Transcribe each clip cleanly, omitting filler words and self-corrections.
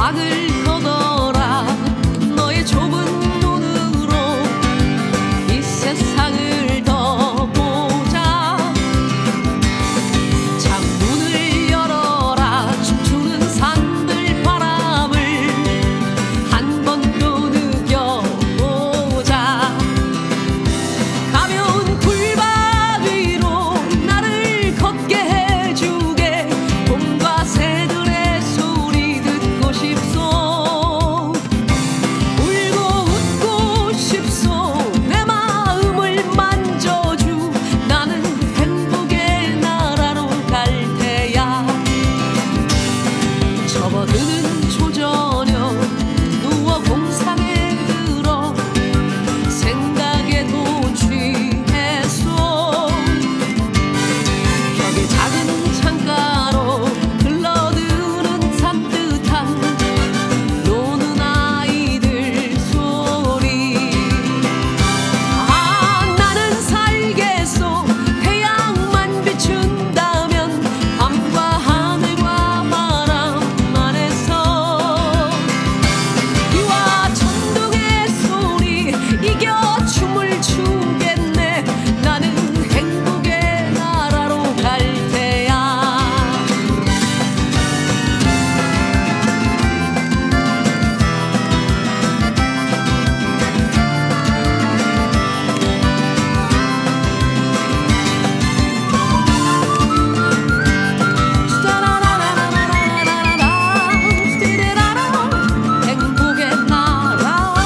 막을 걷어라. 너의 좁은 눈으로 이 세상을 더 보자. 창문을 열어라. 춤추는 산들 바람을 한 번 또 느껴보자. 가벼운 풀밭 위로 나를 걷게 해주게. 봄과 새들의 소리 듣고 싶소. 울고 웃고 싶소. 내 마음을 만져주. 나는 행복의 나라로 갈 테야. 접어드는 초저녁 누워 공상에 들어 생각에 도 취했소. 벽에 작은 창가로 흘러드는 산뜻한 노는 아이들 소리. 아, 나는 살겠소. 태양만 비춘다면 밤과 하늘과 바람 안에서. 비와 천둥의 소리 이겨 춤을 추겠네. 나는 행복의 나라로 갈 테야. 행복의 나라로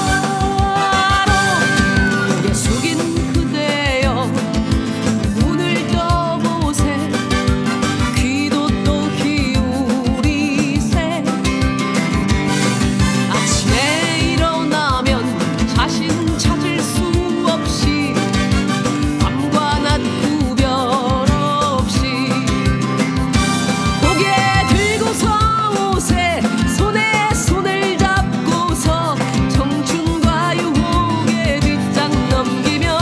고개 숙인 그대여 눈을 떠보세. 귀도 또 기울이세. 아침에 일어나면 자신 찾을 수 없이 밤과 낮 구별 없이 고개 들고서 오세. 손에 손을 잡고서 청춘과 유혹의 뒷장 넘기며.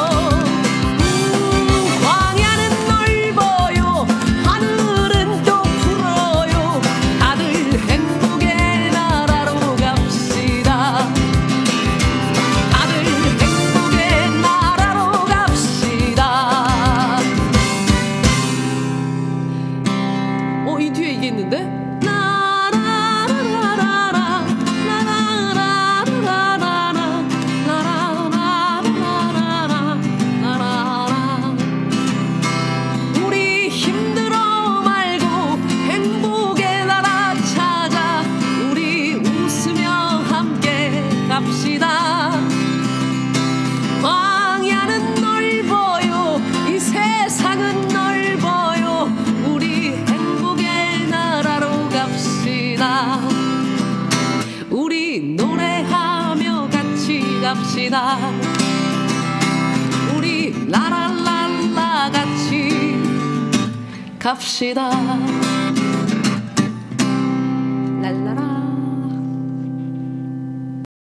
광야는 넓어요. 하늘은 또 푸러요. 다들 행복의 나라로 갑시다. 다들 행복의 나라로 갑시다. 이 뒤에 이게 있는데? 라라라라라, 라라라라라라, 라라라라라라, 라라라. 우리 힘들어 말고 행복의 나라 찾아. 우리 웃으며 함께 갑시다. 광야는 넓어요. 이 세상은 넓어요. 우리 행복의 나라로 갑시다. 우리 노래하며 같이 갑시다. 우리 라라라라 같이 갑시다.